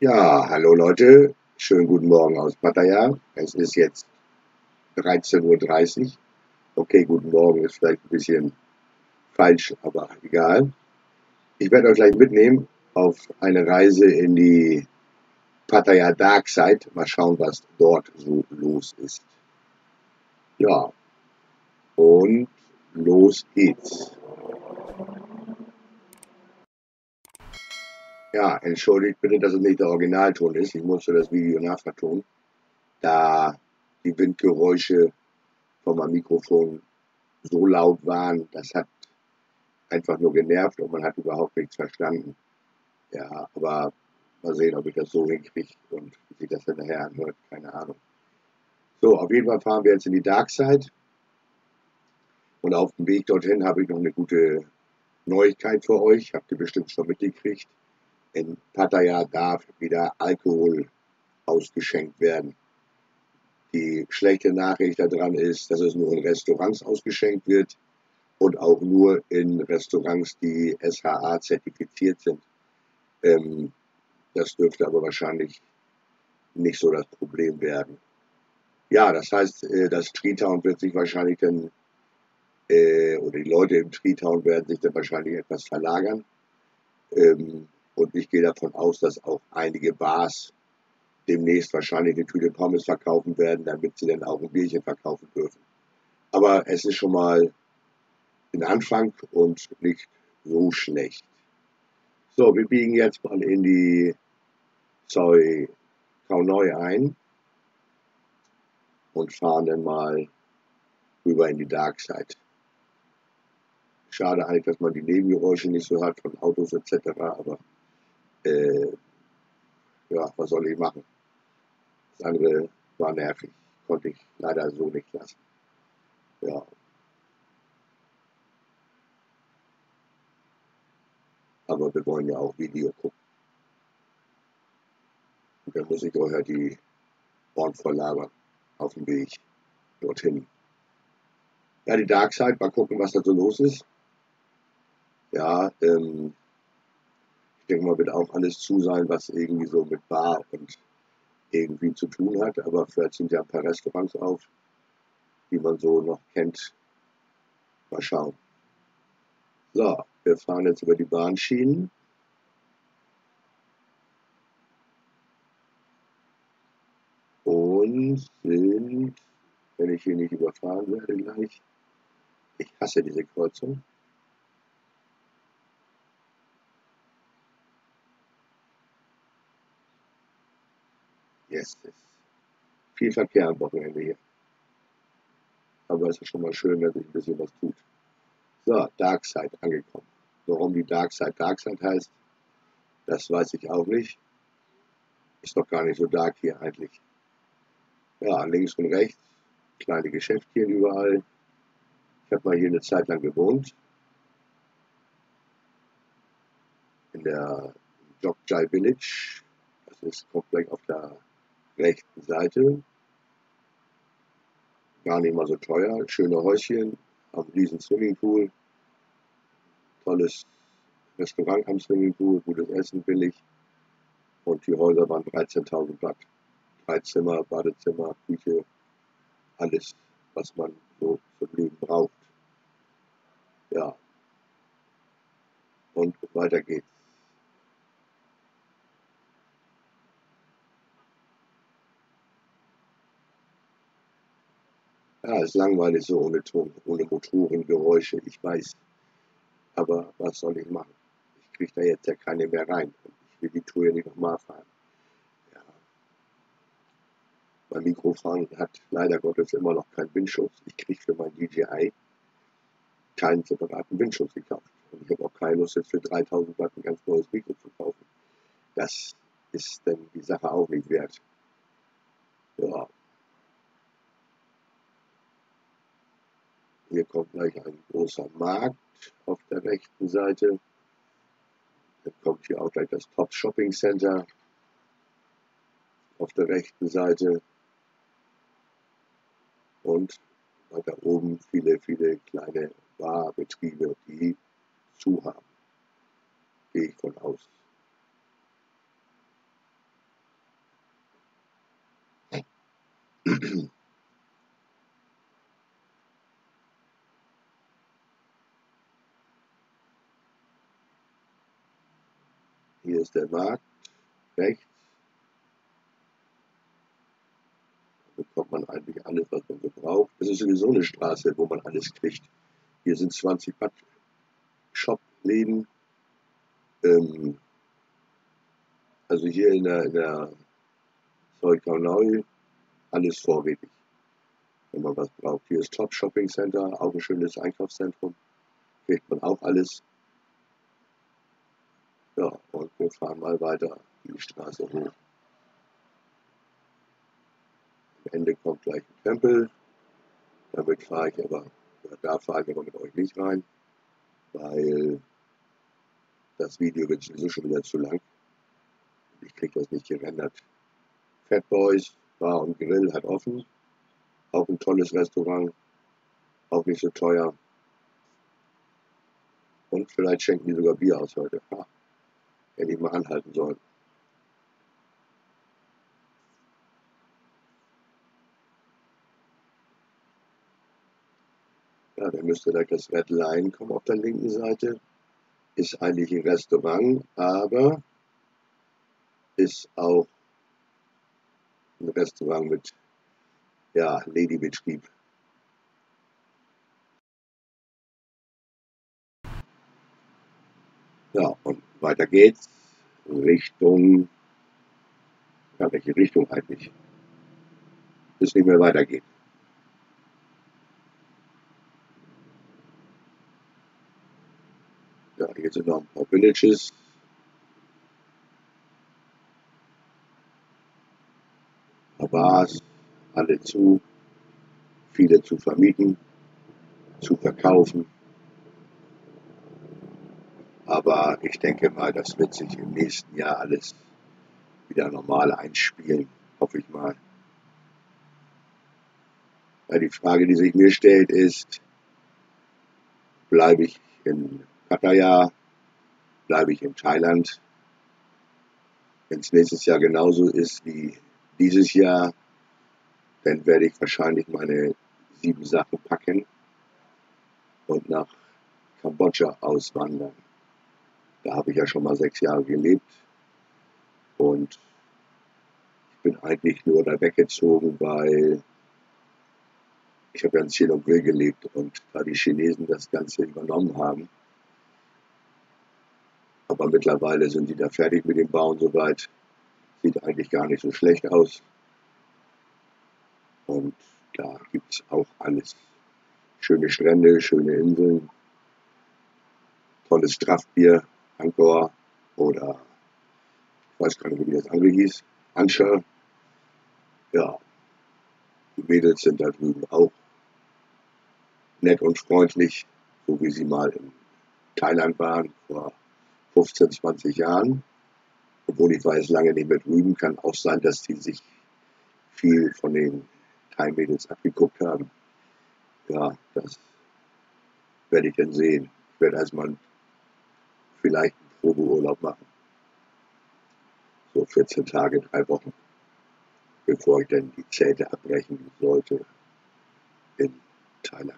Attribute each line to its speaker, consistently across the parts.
Speaker 1: Ja, hallo Leute, schönen guten Morgen aus Pattaya. Es ist jetzt 13:30 Uhr. Okay, guten Morgen ist vielleicht ein bisschen falsch, aber egal. Ich werde euch gleich mitnehmen auf eine Reise in die Pattaya Dark Side. Mal schauen, was dort so los ist. Ja, und los geht's. Ja, entschuldigt bitte, dass es nicht der Originalton ist. Ich musste das Video nachvertonen, da die Windgeräusche von meinem Mikrofon so laut waren, das hat einfach nur genervt und man hat überhaupt nichts verstanden. Ja, aber mal sehen, ob ich das so hinkriege und wie sich das hinterher anhört, keine Ahnung. So, auf jeden Fall fahren wir jetzt in die Dark Side und auf dem Weg dorthin habe ich noch eine gute Neuigkeit für euch, habt ihr bestimmt schon mitgekriegt. In Pattaya darf wieder Alkohol ausgeschenkt werden. Die schlechte Nachricht daran ist, dass es nur in Restaurants ausgeschenkt wird und auch nur in Restaurants, die SHA zertifiziert sind. Das dürfte aber wahrscheinlich nicht so das Problem werden. Ja, das heißt, das Treetown wird sich wahrscheinlich dann, oder die Leute im Treetown werden sich dann wahrscheinlich etwas verlagern. Und ich gehe davon aus, dass auch einige Bars demnächst wahrscheinlich eine Tüte Pommes verkaufen werden, damit sie dann auch ein Bierchen verkaufen dürfen. Aber es ist schon mal ein Anfang und nicht so schlecht. So, wir biegen jetzt mal in die Soi Khao Noi ein und fahren dann mal rüber in die Dark Side. Schade eigentlich, dass man die Nebengeräusche nicht so hat von Autos etc., aber ja, was soll ich machen? Das andere war nervig, konnte ich leider so nicht lassen. Ja, aber wir wollen ja auch Video gucken. Und dann muss ich euch ja die Ohren voll labern auf dem Weg dorthin. Ja, die Dark Side, mal gucken, was da so los ist. Ja, ich denke mal, wird auch alles zu sein, was irgendwie so mit Bar und irgendwie zu tun hat. Aber vielleicht sind ja ein paar Restaurants auf, die man so noch kennt. Mal schauen. So, wir fahren jetzt über die Bahnschienen. Und sind, wenn ich hier nicht überfahren werde gleich, ich hasse diese Kreuzung. Yes, ist viel Verkehr am Wochenende hier. Aber es ist schon mal schön, dass sich ein bisschen was tut. So, Dark Side angekommen. Warum die Dark Side heißt, das weiß ich auch nicht. Ist doch gar nicht so dark hier eigentlich. Ja, links und rechts, kleine Geschäftchen überall. Ich habe mal hier eine Zeit lang gewohnt. In der Jogjai Village. Das ist komplett auf der rechten Seite. Gar nicht mal so teuer. Schöne Häuschen am riesen Swimmingpool. Tolles Restaurant am Swimmingpool. Gutes Essen, billig. Und die Häuser waren 13.000 Baht. 3 Zimmer, Badezimmer, Küche. Alles, was man so zum Leben braucht. Ja. Und weiter geht's. Ja, ist langweilig so ohne Ton, ohne Motorengeräusche, ich weiß. Aber was soll ich machen? Ich kriege da jetzt ja keine mehr rein. Und ich will die Tour ja nicht nochmal fahren. Ja. Mein Mikrofon hat leider Gottes immer noch keinen Windschutz. Ich kriege für mein DJI keinen separaten Windschutz gekauft. Und ich habe auch keine Lust, jetzt für 3.000 Watt ein ganz neues Mikro zu kaufen. Das ist dann die Sache auch nicht wert. Ja. Hier kommt gleich ein großer Markt auf der rechten Seite. Dann kommt hier auch gleich das Top Shopping Center auf der rechten Seite. Und weiter oben viele, viele kleine Barbetriebe, die zu haben. Gehe ich von aus. Hier ist der Markt, rechts. Da bekommt man eigentlich alles, was man so braucht. Das ist sowieso eine Straße, wo man alles kriegt. Hier sind 20 Shop-Läden. Also hier in der Zollkernau alles vorrätig, wenn man was braucht. Hier ist Top Shopping Center, auch ein schönes Einkaufszentrum. Kriegt man auch alles. Ja, und wir fahren mal weiter die Straße hoch. Am Ende kommt gleich ein Tempel. Damit fahre ich aber, oder da fahre ich aber mit euch nicht rein, weil das Video wird sowieso schon wieder zu lang. Ich kriege das nicht gerendert. Fat Boys Bar und Grill hat offen. Auch ein tolles Restaurant. Auch nicht so teuer. Und vielleicht schenken die sogar Bier aus heute. Ha, hätte ich mal anhalten sollen. Ja, dann müsste direkt das Red Lion kommen auf der linken Seite. Ist eigentlich ein Restaurant, aber ist auch ein Restaurant mit, ja, Ladybetrieb. Ja, und weiter geht's Richtung, ja, welche Richtung eigentlich? Bis nicht mehr weitergeht. Ja, hier sind noch ein paar Villages. Ein paar Bars, alle zu, viele zu vermieten, zu verkaufen. Aber ich denke mal, das wird sich im nächsten Jahr alles wieder normal einspielen, hoffe ich mal. Ja, die Frage, die sich mir stellt, ist, bleibe ich in Pattaya, bleibe ich in Thailand? Wenn es nächstes Jahr genauso ist wie dieses Jahr, dann werde ich wahrscheinlich meine 7 Sachen packen und nach Kambodscha auswandern. Da habe ich ja schon mal 6 Jahre gelebt und ich bin eigentlich nur da weggezogen, weil ich habe ja in Sihanoukville gelebt und da die Chinesen das Ganze übernommen haben. Aber mittlerweile sind die da fertig mit dem Bauen soweit. Sieht eigentlich gar nicht so schlecht aus. Und da gibt es auch alles. Schöne Strände, schöne Inseln, tolles Draftbier, Angkor oder ich weiß gar nicht, wie das andere hieß, Ancha. Ja, die Mädels sind da drüben auch nett und freundlich, so wie sie mal in Thailand waren vor 15, 20 Jahren. Obwohl ich war jetzt lange nicht mehr drüben, kann auch sein, dass die sich viel von den Thai-Mädels abgeguckt haben. Ja, das werde ich dann sehen. Ich werde erstmal vielleicht einen Probeurlaub machen. So 14 Tage, 3 Wochen, bevor ich dann die Zelte abbrechen sollte in Thailand.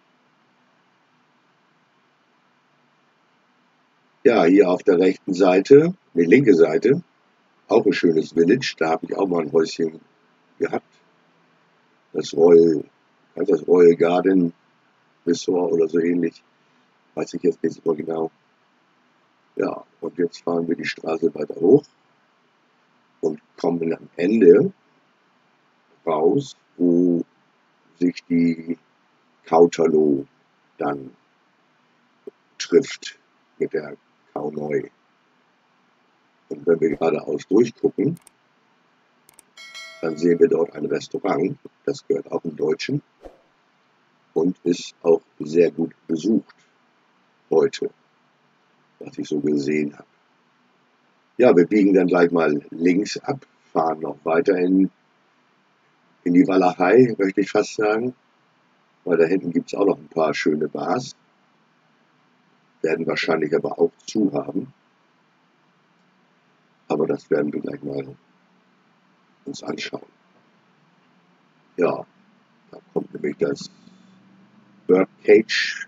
Speaker 1: Ja, hier auf der rechten Seite, die linke Seite, auch ein schönes Village. Da habe ich auch mal ein Häuschen gehabt. Das Royal Garden Resort oder so ähnlich. Weiß ich jetzt nicht so genau. Ja, und jetzt fahren wir die Straße weiter hoch und kommen am Ende raus, wo sich die Kauterloh dann trifft mit der Khao Noi. Und wenn wir geradeaus durchgucken, dann sehen wir dort ein Restaurant, das gehört auch einem Deutschen und ist auch sehr gut besucht heute, was ich so gesehen habe. Ja, wir biegen dann gleich mal links ab, fahren noch weiter in die Walachei, möchte ich fast sagen, weil da hinten gibt es auch noch ein paar schöne Bars, werden wahrscheinlich aber auch zu haben. Aber das werden wir gleich mal uns anschauen. Ja, da kommt nämlich das Birdcage.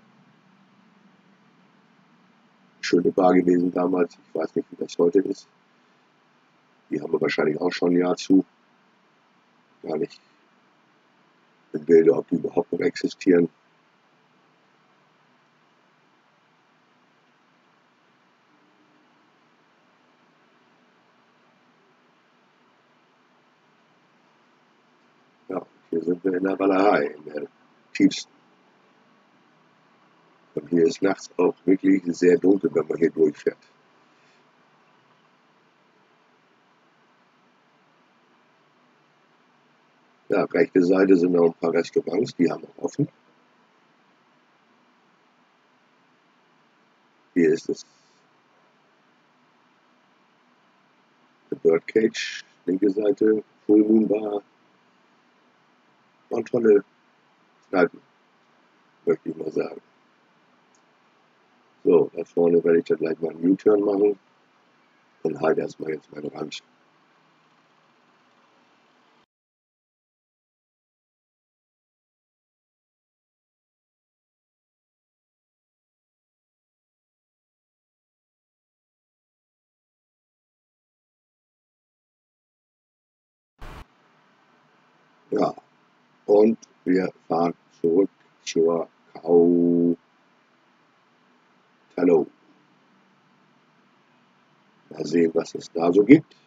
Speaker 1: Schöne Bar gewesen damals. Ich weiß nicht, wie das heute ist. Die haben wir wahrscheinlich auch schon ein Jahr zu. Gar nicht im Bilde, ob die überhaupt noch existieren. Ja, hier sind wir in der Walachei, in der tiefsten. Und hier ist nachts auch wirklich sehr dunkel, wenn man hier durchfährt. Ja, rechte Seite sind noch ein paar Restaurants, die haben auch offen. Hier ist das Birdcage, linke Seite, Full Moon Bar. Und tolle Kneipen, möchte ich mal sagen. So, da vorne werde ich dann gleich mal einen U-Turn machen und halte erstmal jetzt meinen Rand. Ja, und wir fahren zurück zur Kautalo. Mal sehen, was es da so gibt.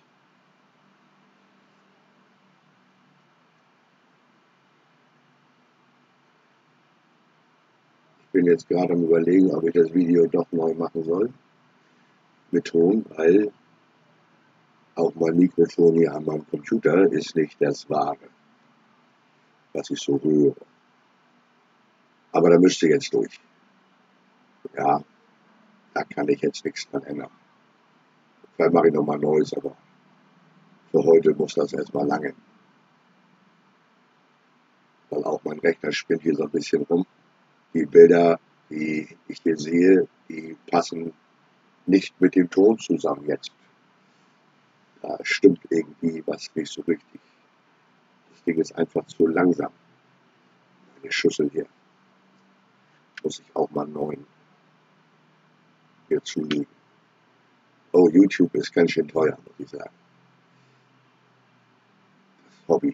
Speaker 1: Ich bin jetzt gerade am Überlegen, ob ich das Video doch neu machen soll. Mit Ton, weil auch mein Mikrofon hier an meinem Computer ist nicht das wahre, was ich so höre. Aber da müsste jetzt durch. Ja, da kann ich jetzt nichts dran ändern. Vielleicht mache ich nochmal Neues, aber für heute muss das erstmal lange. Weil auch mein Rechner spinnt hier so ein bisschen rum. Die Bilder, die ich hier sehe, die passen nicht mit dem Ton zusammen jetzt. Da stimmt irgendwie was nicht so richtig. Das Ding ist einfach zu langsam. Meine Schüssel hier. Muss ich auch mal einen neuen hier zulegen. Oh, YouTube ist ganz schön teuer, muss ich sagen. Das Hobby.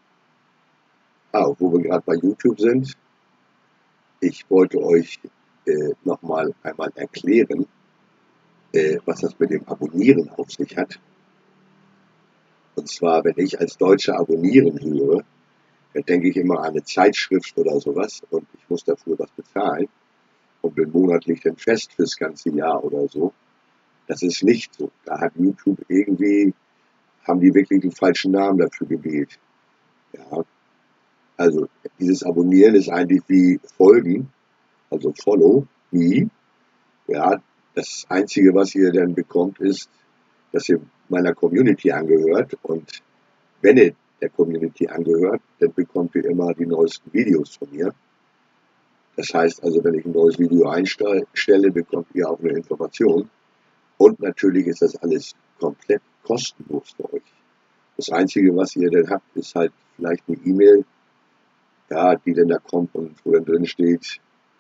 Speaker 1: Wo wir gerade bei YouTube sind, ich wollte euch nochmal einmal erklären, was das mit dem Abonnieren auf sich hat. Und zwar, wenn ich als Deutscher abonnieren höre, dann denke ich immer an eine Zeitschrift oder sowas und ich muss dafür was bezahlen und bin monatlich dann fest fürs ganze Jahr oder so. Das ist nicht so. Da hat YouTube irgendwie, haben die wirklich den falschen Namen dafür gewählt. Ja, also dieses Abonnieren ist eigentlich wie Folgen, also Follow, me. Ja, das Einzige, was ihr dann bekommt, ist, dass ihr meiner Community angehört und wenn ihr der Community angehört, dann bekommt ihr immer die neuesten Videos von mir. Das heißt also, wenn ich ein neues Video einstelle, bekommt ihr auch eine Information. Und natürlich ist das alles komplett kostenlos für euch. Das Einzige, was ihr dann habt, ist halt vielleicht eine E-Mail, ja, die dann da kommt und wo dann drin steht,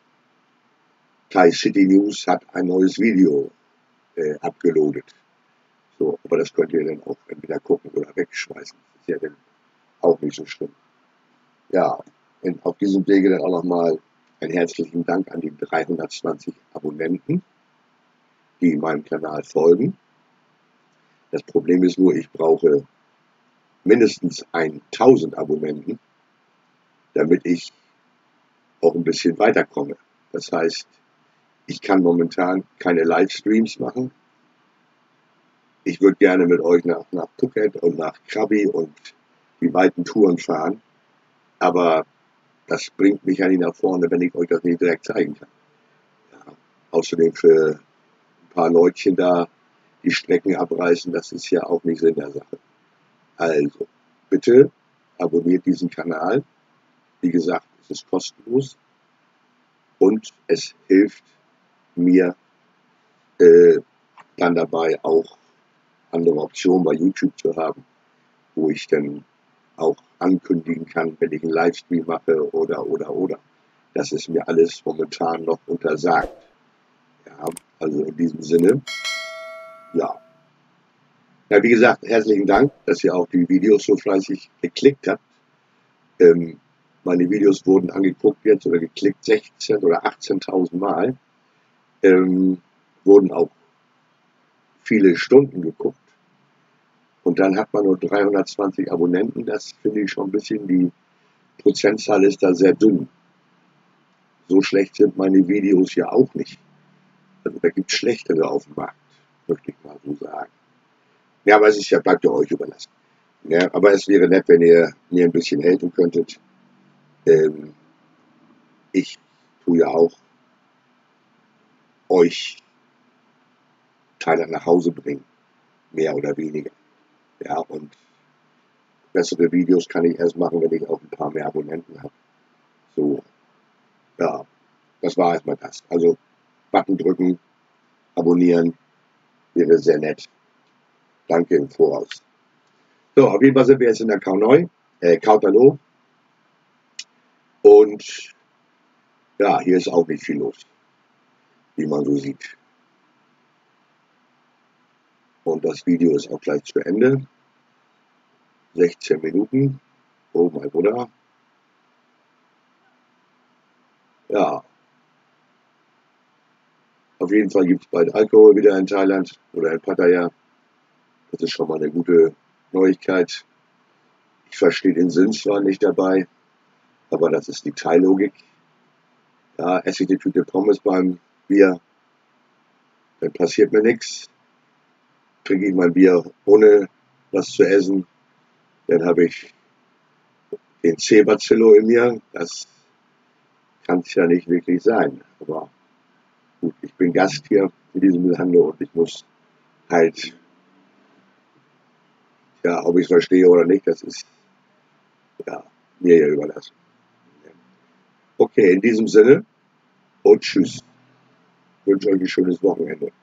Speaker 1: Thai City News hat ein neues Video abgeloadet. So, aber das könnt ihr dann auch entweder gucken oder wegschmeißen. Das ist ja dann auch nicht so schlimm. Ja, und auf diesem Wege dann auch nochmal einen herzlichen Dank an die 320 Abonnenten, die meinem Kanal folgen. Das Problem ist nur, ich brauche mindestens 1000 Abonnenten, damit ich auch ein bisschen weiterkomme. Das heißt, ich kann momentan keine Livestreams machen. Ich würde gerne mit euch nach Phuket und nach Krabi und die weiten Touren fahren, aber das bringt mich ja nicht nach vorne, wenn ich euch das nicht direkt zeigen kann. Ja, außerdem für ein paar Leutchen da die Strecken abreißen, das ist ja auch nicht Sinn der Sache. Also, bitte abonniert diesen Kanal. Wie gesagt, es ist kostenlos und es hilft mir dabei auch andere Optionen bei YouTube zu haben, wo ich dann auch ankündigen kann, wenn ich einen Livestream mache oder. Das ist mir alles momentan noch untersagt. Ja, also in diesem Sinne, ja. Ja, wie gesagt, herzlichen Dank, dass ihr auch die Videos so fleißig geklickt habt. Meine Videos wurden angeguckt jetzt oder geklickt 16.000 oder 18.000 Mal. Wurden auch viele Stunden geguckt. Und dann hat man nur 320 Abonnenten. Das finde ich schon ein bisschen, die Prozentzahl ist da sehr dünn. So schlecht sind meine Videos ja auch nicht. Also da gibt es schlechtere auf dem Markt, möchte ich mal so sagen. Ja, aber es ist ja, bleibt ja euch überlassen. Ja, aber es wäre nett, wenn ihr mir ein bisschen helfen könntet. Ich tue ja auch euch Teile nach Hause bringen, mehr oder weniger. Ja, und bessere Videos kann ich erst machen, wenn ich auch ein paar mehr Abonnenten habe. So, ja, das war erstmal das. Also Button drücken, abonnieren, wäre sehr nett. Danke im Voraus. So, auf jeden Fall sind wir jetzt in der Kautalo. Und ja, hier ist auch nicht viel los, wie man so sieht. Und das Video ist auch gleich zu Ende. 16 Minuten. Oh mein Bruder. Ja. Auf jeden Fall gibt es bald Alkohol wieder in Thailand oder in Pattaya. Das ist schon mal eine gute Neuigkeit. Ich verstehe den Sinn zwar nicht dabei, aber das ist die Thai-Logik. Ja, esse ich die Tüte Pommes beim Bier, dann passiert mir nichts. Trinke ich mein Bier ohne was zu essen, dann habe ich den C-Bacillo in mir. Das kann es ja nicht wirklich sein. Aber gut, ich bin Gast hier in diesem Lande und ich muss halt, ja, ob ich es verstehe oder nicht, das ist ja mir ja überlassen. Okay, in diesem Sinne und tschüss. Ich wünsche euch ein schönes Wochenende.